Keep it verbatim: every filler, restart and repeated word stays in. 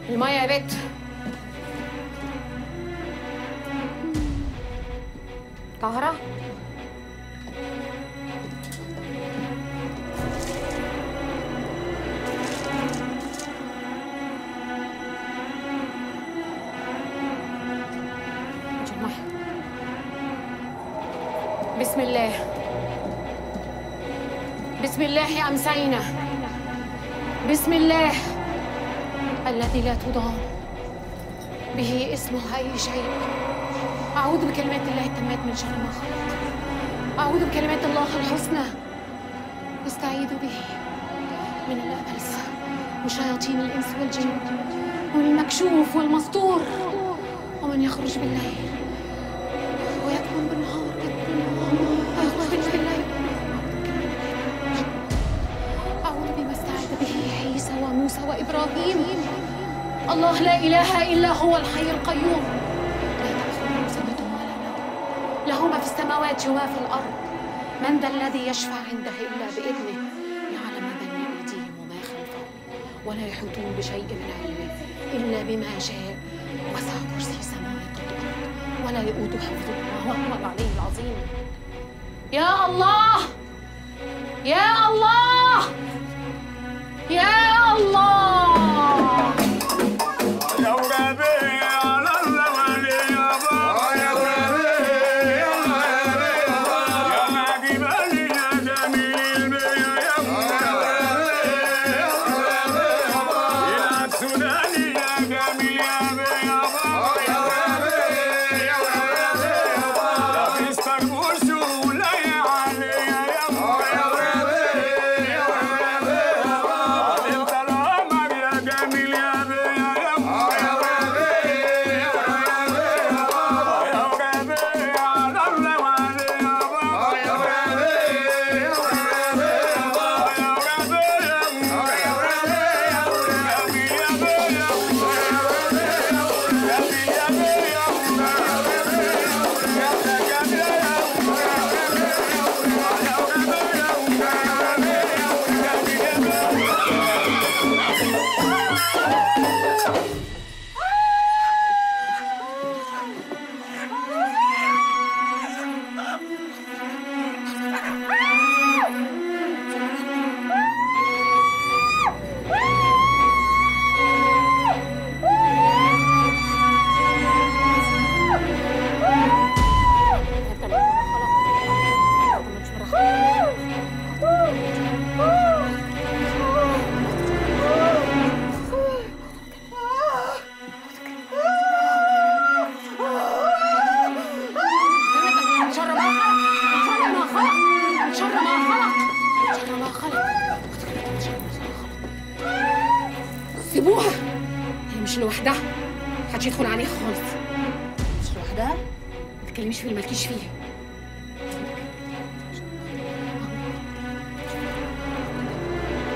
المية يا بت. طاهرة؟ بسم الله بسم الله يا أمسينا، بسم الله الذي لا تضام به اسمه أي شيء. أعوذ بكلمات الله التامات من شر ما خلق. أعوذ بكلمات الله الحسنى واستعيذ به من الأبلس وشياطين الإنس والجن ومن المكشوف والمستور ومن يخرج بالليل ويكمن بالنهار ويخرج بالليل. أعوذ بما استعاذ به عيسى وموسى وإبراهيم. الله لا إله إلا هو الحي القيوم لا تأخذه سنة ولا نوم، له ما في السماوات وما في الأرض. من ذا الذي يشفع عنده إلا بإذنه، يعلم ما بين أيديهم وما خلفهم ولا يحيطون بشيء من علمه إلا بما شاء. وسع كرسي السماوات والأرض ولا يؤوده حفظهما وهو العلي العظيم. يا الله يا الله يا الله. سيبوها، هي مش لوحدها، محدش يدخل عليها خالص. مش لوحدها؟ ما تتكلميش في اللي مالكيش فيه.